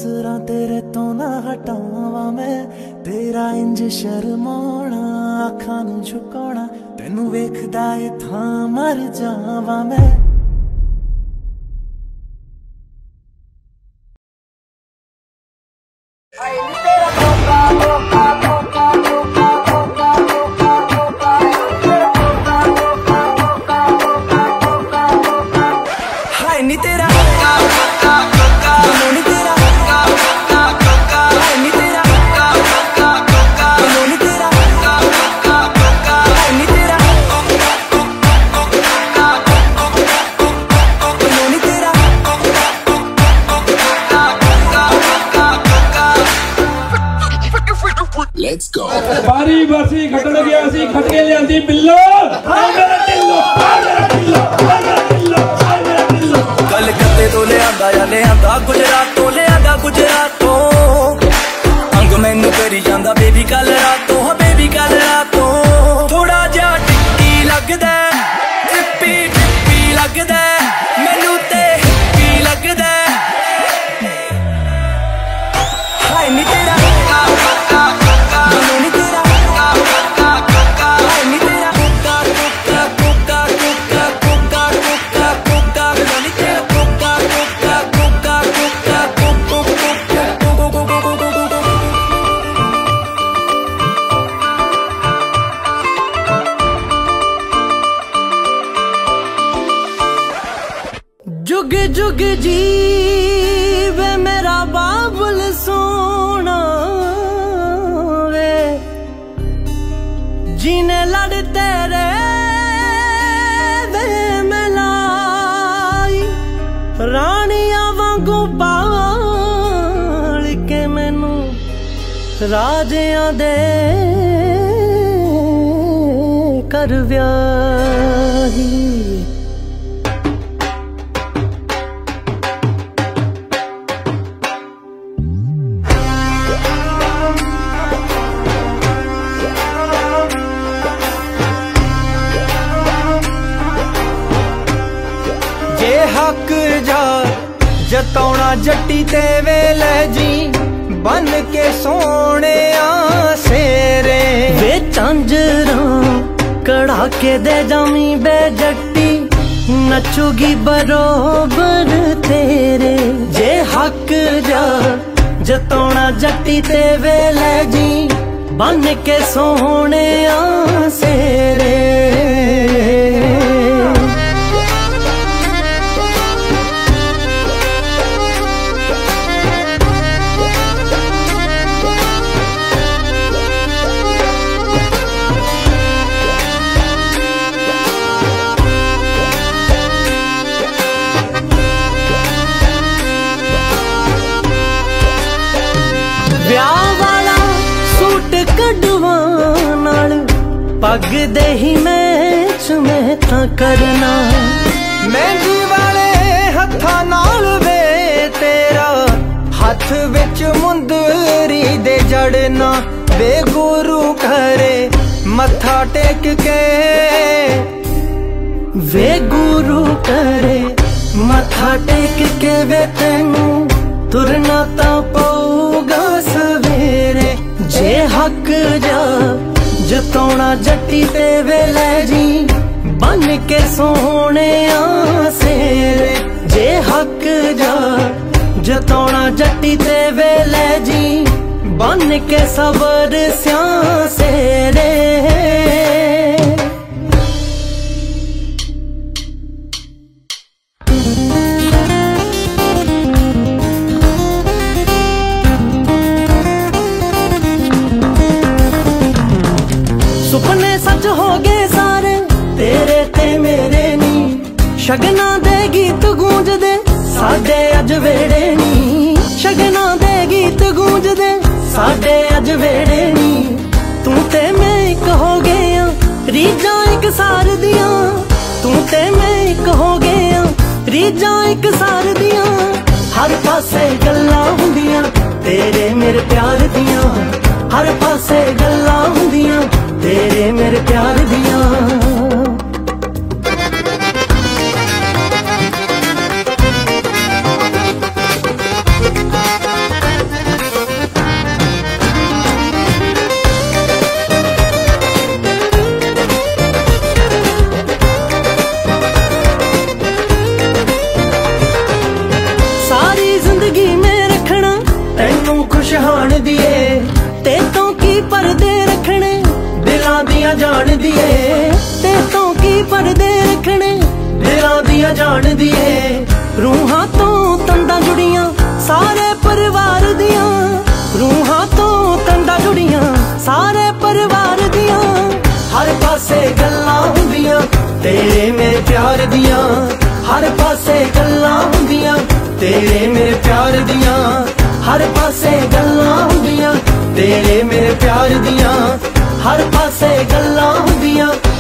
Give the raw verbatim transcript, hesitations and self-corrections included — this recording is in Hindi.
नजरां तेरे तो ना हटावां मैं, तेरा इंज शर्माना अखां नूं झुकाउणा, तैनू वेखदा ए थां मर जावां मैं। Let's go. बारी बरसी खटन गया सी खट के लियांदी बिल्लो हाय मेरा टिल्लो हाय मेरा टिल्लो हाय मेरा टिल्लो हाय मेरा टिल्लो। कलकत्ते तो ले आंदा या ले आंदा गुजरात तो ले आंदा गुजरात तो, अंग मैनू करी जांदा बेबी कल रातों हाँ बेबी कल रातों। थोड़ा जा टिक्की लगदा ट्रिप्पी ट्रिप्पी लगदा मैनू ते हिप्पी लगदा हाय नी तेरा जुग जुग जीवे मेरा बाबुल सोना वे, जीने लड़ तेरे वे मलाई, रानिया वांगू पाल के मैनू राजियां दे कर व्याही। हक जा जतौना जट्टी ते वेले जी, बन के सोने सेरे वे झांजरा कड़ा के दे जामी बे जट्टी, नचुगी बरोबर तेरे। जे हक जा जतौना जट्टी ते वेले जी, बन के सोने सेरे। पग दे ही मैच में था करना, मेहंदी वाले हथा नाल वे तेरा, हथ विच मुंदरी दे जड़ना, वे गुरु करे मथा टेक के, वे गुरु करे मथा टेक के वे तेनू तुरना ता पऊगा सवेरे। जे हक जा जतौना जट्टी ते वेले जी, बन के सोने सेरे। जे हक जा जतौना जट्टी ते वेले जी, बन के सबर स्या सेरे। सुपने सच हो गए सारे तेरे ते मेरे नी, शगना दे गीत गूंज दे साडे अज वेड़े नी, शगना दे गीत गूंज दे साडे अज वेड़े नी। तू ते मैं एक हो गया रीजा एक सार दिया, तू ते मैं एक हो गया रीजा एक सार दिया। हर पासे गल्लां हुंदियां तेरे मेरे प्यार दियां, हर पासे गल्लां हुंदियां तेरे मेरे प्यार दियां। तेरे मेरे प्यार दियां हर पासे गल्लां हुंदियां, तेरे मेरे प्यार दियां हर पासे गल्लां हुंदियां, तेरे मेरे प्यार दियां हर पासे गल्लां हुंदियां।